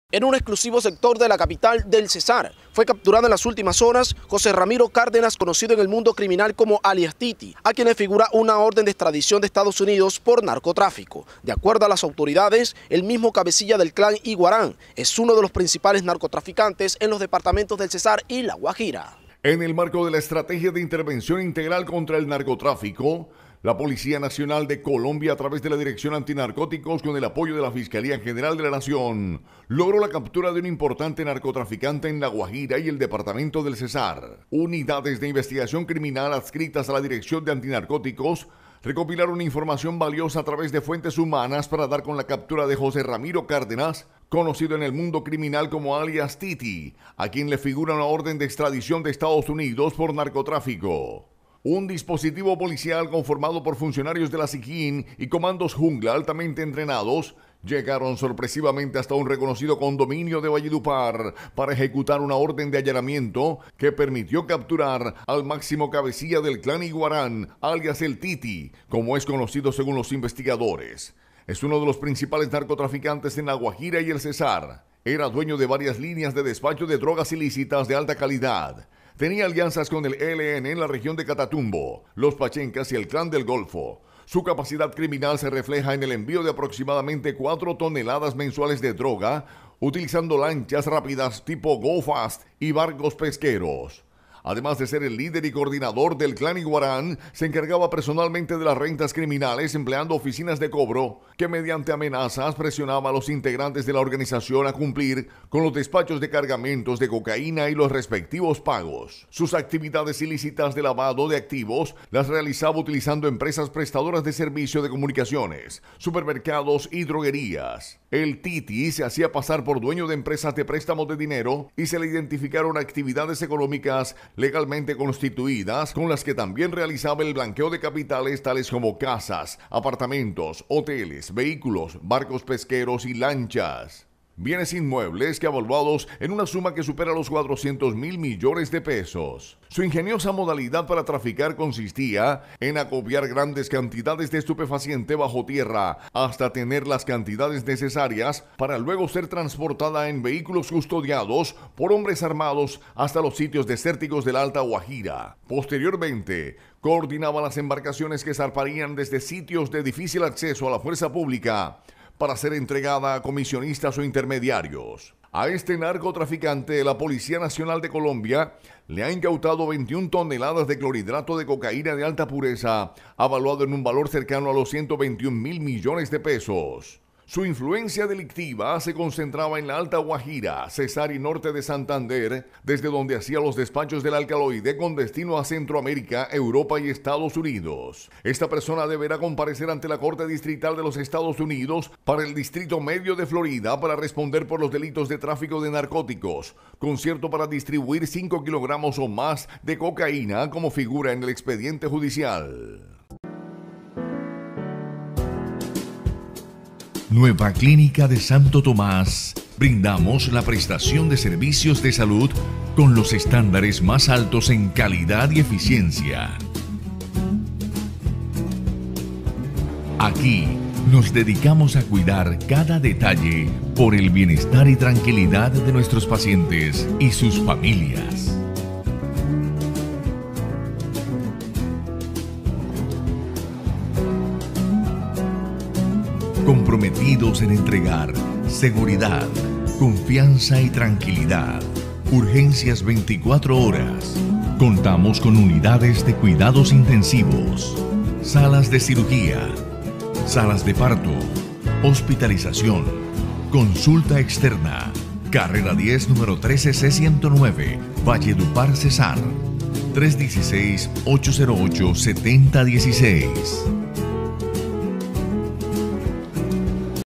En un exclusivo sector de la capital del Cesar, fue capturado en las últimas horas José Ramiro Cárdenas, conocido en el mundo criminal como alias Titi, a quien le figura una orden de extradición de Estados Unidos por narcotráfico. De acuerdo a las autoridades, el mismo cabecilla del clan Iguarán es uno de los principales narcotraficantes en los departamentos del Cesar y La Guajira. En el marco de la estrategia de intervención integral contra el narcotráfico, la Policía Nacional de Colombia, a través de la Dirección Antinarcóticos, con el apoyo de la Fiscalía General de la Nación, logró la captura de un importante narcotraficante en La Guajira y el departamento del Cesar. Unidades de investigación criminal adscritas a la Dirección de Antinarcóticos recopilaron información valiosa a través de fuentes humanas para dar con la captura de José Ramiro Cárdenas, conocido en el mundo criminal como alias Titi, a quien le figura una orden de extradición de Estados Unidos por narcotráfico. Un dispositivo policial conformado por funcionarios de la SIJIN y comandos jungla altamente entrenados llegaron sorpresivamente hasta un reconocido condominio de Valledupar para ejecutar una orden de allanamiento que permitió capturar al máximo cabecilla del clan Iguarán, alias el Titi, como es conocido según los investigadores. Es uno de los principales narcotraficantes en La Guajira y el Cesar. Era dueño de varias líneas de despacho de drogas ilícitas de alta calidad. Tenía alianzas con el ELN en la región de Catatumbo, los Pachencas y el Clan del Golfo. Su capacidad criminal se refleja en el envío de aproximadamente 4 toneladas mensuales de droga, utilizando lanchas rápidas tipo Go Fast y barcos pesqueros. Además de ser el líder y coordinador del clan Iguarán, se encargaba personalmente de las rentas criminales empleando oficinas de cobro que mediante amenazas presionaba a los integrantes de la organización a cumplir con los despachos de cargamentos de cocaína y los respectivos pagos. Sus actividades ilícitas de lavado de activos las realizaba utilizando empresas prestadoras de servicio de comunicaciones, supermercados y droguerías. El Titi se hacía pasar por dueño de empresas de préstamos de dinero y se le identificaron actividades económicas legalmente constituidas, con las que también realizaba el blanqueo de capitales tales como casas, apartamentos, hoteles, vehículos, barcos pesqueros y lanchas. Bienes inmuebles que evaluados en una suma que supera los 400.000 millones de pesos. Su ingeniosa modalidad para traficar consistía en acopiar grandes cantidades de estupefaciente bajo tierra hasta tener las cantidades necesarias para luego ser transportada en vehículos custodiados por hombres armados hasta los sitios desérticos de la Alta Guajira. Posteriormente, coordinaba las embarcaciones que zarparían desde sitios de difícil acceso a la fuerza pública para ser entregada a comisionistas o intermediarios. A este narcotraficante, la Policía Nacional de Colombia le ha incautado 21 toneladas de clorhidrato de cocaína de alta pureza, avaluado en un valor cercano a los 121.000 millones de pesos. Su influencia delictiva se concentraba en la Alta Guajira, Cesar y norte de Santander, desde donde hacía los despachos del alcaloide con destino a Centroamérica, Europa y Estados Unidos. Esta persona deberá comparecer ante la Corte Distrital de los Estados Unidos para el Distrito Medio de Florida para responder por los delitos de tráfico de narcóticos, concierto para distribuir 5 kilogramos o más de cocaína, como figura en el expediente judicial. Nueva Clínica de Santo Tomás. Brindamos la prestación de servicios de salud con los estándares más altos en calidad y eficiencia. Aquí nos dedicamos a cuidar cada detalle por el bienestar y tranquilidad de nuestros pacientes y sus familias. Comprometidos en entregar seguridad, confianza y tranquilidad. Urgencias 24 horas. Contamos con unidades de cuidados intensivos, salas de cirugía, salas de parto, hospitalización, consulta externa. Carrera 10, número 13C109, Valledupar, Cesar. 316-808-7016.